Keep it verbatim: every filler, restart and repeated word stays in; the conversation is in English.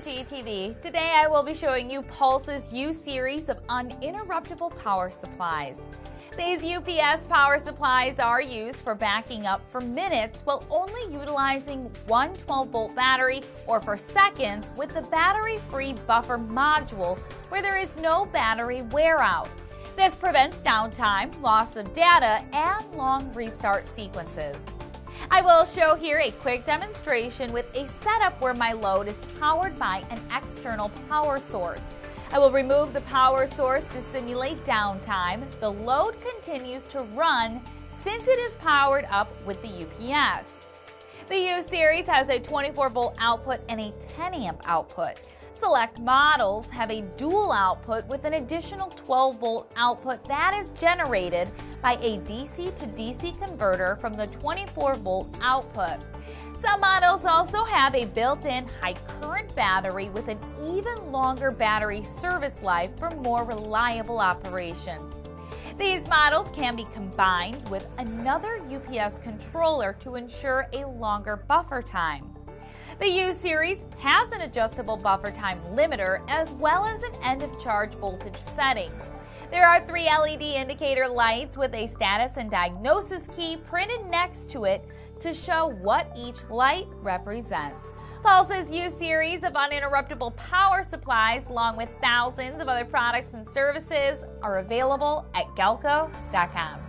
G T V. Today I will be showing you PULS's U series of uninterruptible power supplies. These U P S power supplies are used for backing up for minutes while only utilizing one twelve volt battery, or for seconds with the battery-free buffer module where there is no battery wear out. This prevents downtime, loss of data, and long restart sequences. I will show here a quick demonstration with a setup where my load is powered by an external power source. I will remove the power source to simulate downtime. The load continues to run since it is powered up with the U P S. The U series has a twenty-four volt output and a ten amp output. Select models have a dual output with an additional twelve volt output that is generated by a D C to D C converter from the twenty-four volt output. Some models also have a built-in high current battery with an even longer battery service life for more reliable operation. These models can be combined with another U P S controller to ensure a longer buffer time. The U series has an adjustable buffer time limiter as well as an end of charge voltage setting. There are three L E D indicator lights with a status and diagnosis key printed next to it to show what each light represents. PULS's U series of uninterruptible power supplies, along with thousands of other products and services, are available at galco dot com.